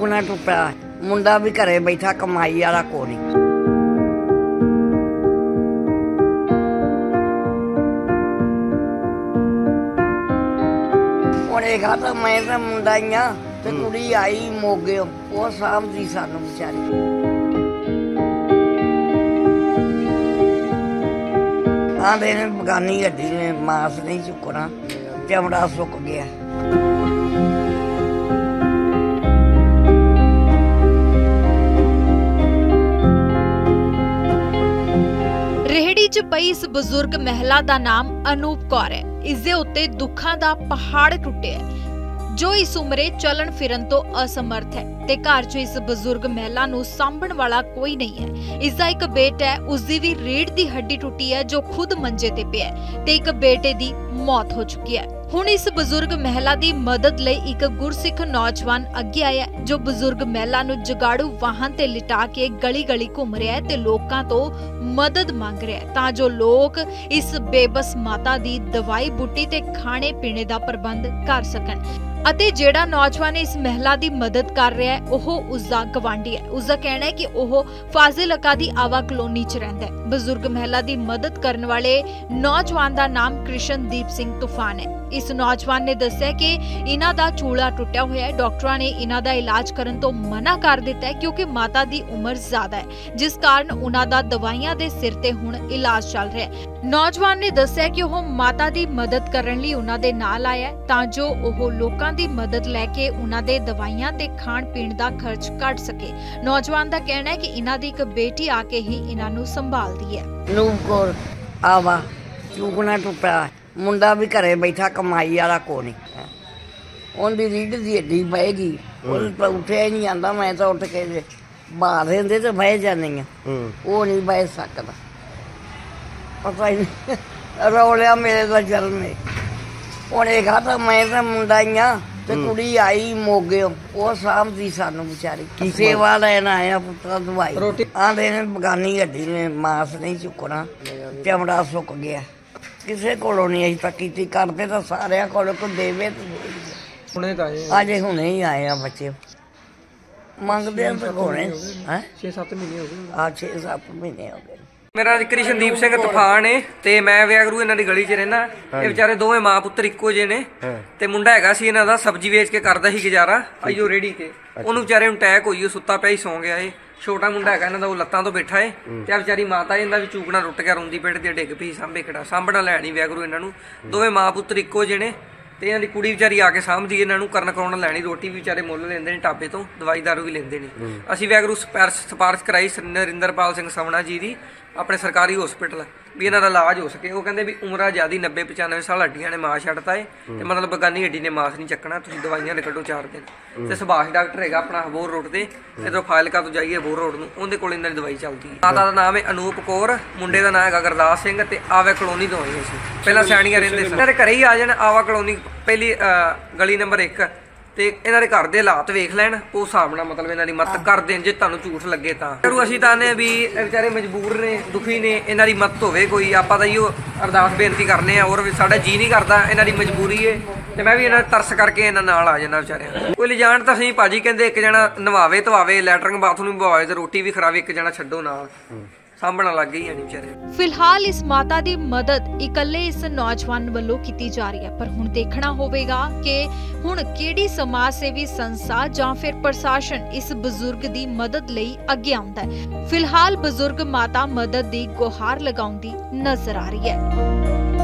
चूकना टुप्पा मुंडा भी घरे बैठा कमाई वाला कोई नहीं। तो मैं तो मुंडा ही हाँ ते कुड़ी आई मोगे वो सामदी सानू बेचारी। आंदे ने बगानी गड्डी ने मास नहीं चुकना चमड़ा सुक गया। रेहड़ी च पई इस बजुर्ग महिला दा नाम अनूप कौर है। इस दे उत्ते दुखां दा पहाड़ टुटे है जो इस उमरे चलन फिरन तो असमर्थ है ते घर च इस बजुर्ग महिला नूं सांभण वाला कोई नहीं है। इसदा एक बेटा है, उसदी भी रीढ़ दी हड्डी टुटी है जो खुद मंजे ते पिया है ते एक बेटे दी मौत हो चुकी है। हुण इस बजुर्ग महिला दी मदद लई एक गुरसिख नौजवान अगे आया जो बजुर्ग महिला नूं जगाड़ू वाहन ते लिटा के गली गली घूम रहा है ते लोकां तो मदद मांग रहा है तां जो लोग इस बेबस माता दी दवाई बूटी ते खाने पीने दा प्रबंध कर सकन। ਅਤੇ ਜਿਹੜਾ ਨੌਜਵਾਨ ਇਸ ਮਹਿਲਾ ਦੀ ਮਦਦ ਕਰ ਰਿਹਾ ਹੈ ਉਹ ਉਸਦਾ ਗਵਾਂਢੀ ਹੈ। ਉਸਦਾ ਕਹਿਣਾ ਹੈ ਕਿ ਉਹ ਫਾਜ਼ਿਲਕਾ ਦੀ ਆਵਾ ਕਲੋਨੀ 'ਚ ਰਹਿੰਦਾ ਹੈ। ਬਜ਼ੁਰਗ ਮਹਿਲਾ ਦੀ ਮਦਦ ਕਰਨ ਵਾਲੇ ਨੌਜਵਾਨ ਦਾ ਨਾਮ ਕ੍ਰਿਸ਼ਨਦੀਪ ਸਿੰਘ ਤੂਫਾਨ ਹੈ। ਇਸ ਨੌਜਵਾਨ ਨੇ ਦੱਸਿਆ ਕਿ ਇਹਨਾਂ ਦਾ ਚੂਲਾ ਟੁੱਟਿਆ ਹੋਇਆ ਹੈ। ਡਾਕਟਰਾਂ ਨੇ ਇਹਨਾਂ ਦਾ ਇਲਾਜ ਕਰਨ ਤੋਂ ਮਨਾ ਕਰ ਦਿੱਤਾ ਹੈ ਕਿਉਂਕਿ ਮਾਤਾ ਦੀ ਉਮਰ ਜ਼ਿਆਦਾ ਹੈ ਜਿਸ ਕਾਰਨ ਉਹਨਾਂ ਦਾ ਦਵਾਈਆਂ ਦੇ ਸਿਰ ਤੇ ਹੁਣ ਇਲਾਜ ਚੱਲ ਰਿਹਾ ਹੈ। ਨੌਜਵਾਨ ਨੇ ਦੱਸਿਆ ਕਿ ਉਹ ਮਾਤਾ ਦੀ ਮਦਦ ਕਰਨ ਲਈ ਉਹਨਾਂ ਦੇ ਨਾਲ ਆਇਆ ਤਾਂ ਜੋ ਉਹ ਲੋਕਾਂ ਦੀ ਮਦਦ ਲੈ ਕੇ ਉਹਨਾਂ ਦੇ ਦਵਾਈਆਂ ਤੇ ਖਾਣ ਪੀਣ ਦਾ ਖਰਚ ਕੱਢ ਸਕੇ। ਨੌਜਵਾਨ ਦਾ ਕਹਿਣਾ ਹੈ ਕਿ ਇਹਨਾਂ ਦੀ ਇੱਕ ਬੇਟੀ ਆ ਕੇ ਹੀ ਇਹਨਾਂ ਨੂੰ ਸੰਭਾਲਦੀ ਹੈ। ਅਨੂਪ ਕੌਰ ਆਵਾ ਚੂਕਣਾ ਟੁੱਟਾ ਮੁੰਡਾ ਵੀ ਘਰੇ ਬੈਠਾ ਕਮਾਈ ਵਾਲਾ ਕੋਈ ਨਹੀਂ। ਉਹਦੀ ਰੀढ़ ਦੀ ਹੱਡੀ ਪਏਗੀ ਉਹ ਤਾਂ ਉੱਠਿਆ ਹੀ ਨਹੀਂ ਜਾਂਦਾ। ਮੈਂ ਤਾਂ ਉੱਠ ਕੇ ਬਾਹਰ ਰਹਿੰਦੇ ਤੇ ਬਹਿ ਜਾਂਦੀ ਹਾਂ ਉਹ ਨਹੀਂ ਬਹਿ ਸਕਦਾ। ਪਤਾ ਹੀ ਨਹੀਂ ਰੌਲਿਆ ਮੇਰੇ ਦਾ ਜਨਮ ਹੈ। ਉਹਨੇ ਕਿਹਾ ਤਾਂ ਮੈਂ ਤਾਂ ਮੁੰਡਾ ਹੀ ਹਾਂ ਤੇ ਕੁੜੀ ਆਈ ਮੋਗੇ ਉਹ ਸਾਂਭਦੀ ਸਾਨੂੰ ਵਿਚਾਰੀ। ਸੇਵਾ ਲੈਣ ਆਇਆ ਪੁੱਤਰਾ ਦਵਾਈ ਆਂਦੇ ਨੇ ਬਗਾਨੀ ਗੱਡੀ ਨੇ ਮਾਸ ਨਹੀਂ ਚੁੱਕਣਾ ਚਮੜਾ ਸੁੱਕ ਗਿਆ। ਕਿਸੇ ਕੋਲੋਂ ਨਹੀਂ ਅਸੀਂ ਤਾਂ ਕੀਤੀ ਕਰਦੇ ਤਾਂ ਸਾਰਿਆਂ ਕੋਲ ਕੋ ਦੇਵੇ ਹੁਣੇ ਤਾਂ ਅਜੇ ਹੁਣੇ ਹੀ ਆਏ ਆ ਬੱਚੇ ਮੰਗਦੇ ਆ ਤਾਂ ਹੋਣੇ ਹੈ 6-7 ਮਹੀਨੇ ਹੋ ਗਏ। ਆ 6-7 ਮਹੀਨੇ ਹੋ ਗਏ। मेरा कृष्णदीप सिंह तूफान है ते मैं वैगरू इन्हां दी गली च रहना। ये बेचारे दोवें मां पुत्तर इक्को जे ने ते मुंडा हैगा सी इन्हां दा सब्जी वेच के करदा सी गुजारा आइयो रेहड़ी ते। ओनू बेचारे नूं अटैक होई सुत्ता पिया ही सौ गया है। छोटा मुंडा हैगा इन्हां दा ओह लत्तां तो बैठा है ते बेचारी माता इन्हां दा भी चूकना टुट गया रोंदी पेट ते डिग पई सांभे खड़ा सांभना लैनी वैगरू इन्हां नूं। दोवें मां पुत्तर इक्को जे ने ਤੇ ਇਹਨਾਂ ਦੀ ਕੁੜੀ ਵਿਚਾਰੀ ਆ ਕੇ ਸਾਂਭਦੀ ਇਹਨਾਂ ਨੂੰ ਕਰਨ ਕਰਾਉਣ ਲੈਣੀ ਰੋਟੀ ਵੀ ਵਿਚਾਰੇ ਮੁੱਲ ਲੈਂਦੇ ਨੇ ਢਾਬੇ ਤੋਂ ਦਵਾਈ ਦਾਰੂ ਵੀ ਲੈਂਦੇ ਨੇ। ਅਸੀਂ ਵੈਗਰੂ ਸਿਫਾਰਿਸ਼ ਕਰਾਈ ਨਰਿੰਦਰਪਾਲ ਸਿੰਘ ਸਮਣਾ ਜੀ ਦੀ ਆਪਣੇ ਸਰਕਾਰੀ ਹਸਪੀਟਲ ਵੀ ਇਹਨਾਂ ਦਾ ਇਲਾਜ ਹੋ ਸਕੇ। ਉਹ ਕਹਿੰਦੇ ਵੀ ਉਮਰਾਂ ਜ਼ਿਆਦੀ 90-95 ਸਾਲ ਹੱਡੀਆਂ ਨੇ ਮਾਸ ਛੱਡਤਾ ਏ ਤੇ ਮਤਲਬ ਬਗਾਨੀ ਹੱਡੀ ਨੇ ਮਾਸ ਨਹੀਂ ਚੱਕਣਾ ਤੁਸੀਂ ਦਵਾਈਆਂ ਦੇ ਕੱਢੋ 4 ਦਿਨ। ਤੇ ਸੁਭਾਸ਼ ਡਾਕਟਰ ਹੈਗਾ ਆਪਣਾ ਹਬੋਰ ਰੋਡ ਤੇ ਇੱਧਰੋਂ ਫਾਜ਼ਿਲਕਾ ਤੋਂ ਜਾਈਏ ਹਬੋਰ ਰੋਡ ਨੂੰ ਉਹਦੇ ਕੋਲ ਇਹਨਾਂ ਦੀ ਦਵਾਈ ਚੱਲਦੀ ਹੈ। ਮਾਤਾ ਦਾ ਨਾਮ ਹੈ ਅਨੂਪ ਕੌਰ ਮੁੰਡੇ ਦਾ ਨਾਮ ਹੈਗਾ ਗੁਰਦਾਸ ਸਿੰਘ ਤੇ ਆਵਾ ਕਲੋਨੀ ਤੋਂ ਆਏ ਅਸੀਂ ਪਹਿਲਾਂ ਸੈਣੀਆਂ ਰਹਿੰਦੇ ਸੀ। ਇਹਨਾਂ ਦੇ ਘਰੇ ਹੀ ਆ ਜਾਣ ਆਵਾ ਕਲੋਨੀ ਪਹਿਲੀ ਗਲੀ ਨੰਬਰ 1 ਤੇ ਇਹਨਾਂ ਦੇ ਘਰ ਦੇ ਹਾਲਾਤ ਵੇਖ ਲੈਣ ਉਹ ਹਿਸਾਬ ਨਾਲ ਮਤਲਬ ਇਹਨਾਂ ਦੀ ਮਦਦ ਕਰ ਦੇਣ ਜੇ ਤੁਹਾਨੂੰ ਝੂਠ ਲੱਗੇ ਤਾਂ। ਅਸੀਂ ਤਾਂ ਨੇ ਵੀ ਵਿਚਾਰੇ ਮਜਬੂਰ ਨੇ ਦੁਖੀ ਨੇ ਇਹਨਾਂ ਦੀ ਮਦਦ ਹੋਵੇ ਕੋਈ। ਆਪਾਂ ਤਾਂ ਇਹੋ ਅਰਦਾਸ ਬੇਨਤੀ ਕਰਨੇ ਆ ਔਰ ਸਾਡਾ ਜੀ ਨਹੀਂ ਕਰਦਾ ਇਹਨਾਂ ਦੀ ਮਜਬੂਰੀ ਏ ਤੇ ਮੈਂ ਵੀ ਇਹਨਾਂ ਤਰਸ ਕਰਕੇ ਇਹਨਾਂ ਨਾਲ ਆ ਜਾਂਦਾ ਵਿਚਾਰਿਆਂ। ਕੋਈ ਲਿਜਾਣ ਤਾਂ ਸਹੀ ਭਾਜੀ ਕਹਿੰਦੇ ਇੱਕ ਜਣਾ ਨਵਾਵੇ ਧਵਾਵੇ ਲੈਟਰਿੰਗ ਬਾਥਰੂਮ ਪਵਾਵੇ ਤੇ ਰੋਟੀ ਵੀ ਖਰਾਵੇ ਇੱਕ ਜਣਾ ਛੱਡੋ ਨਾਲ ਸਾਂਭਣ ਲੱਗ ਗਈ ਨਹੀਂ ਵਿਚਾਰੇ। ਫਿਲਹਾਲ ਇਸ ਮਾਤਾ ਦੀ ਮਦਦ ਇਕੱਲੇ ਇਸ ਨੌਜਵਾਨ ਵੱਲੋਂ ਕੀਤੀ ਜਾ ਰਹੀ ਹੈ ਪਰ ਹੁਣ ਦੇਖਣਾ ਹੋਵੇਗਾ ਕਿ ਹੁਣ ਕਿਹੜੀ ਸਮਾਜ ਸੇਵੀ ਸੰਸਥਾ ਜਾਂ ਫਿਰ ਪ੍ਰਸ਼ਾਸਨ ਇਸ ਬਜ਼ੁਰਗ ਦੀ ਮਦਦ ਲਈ ਅੱਗੇ ਆਉਂਦਾ ਹੈ। ਫਿਲਹਾਲ ਬਜ਼ੁਰਗ ਮਾਤਾ ਮਦਦ ਦੀ ਗੁਹਾਰ ਲਗਾਉਂਦੀ ਨਜ਼ਰ ਆ ਰਹੀ ਹੈ।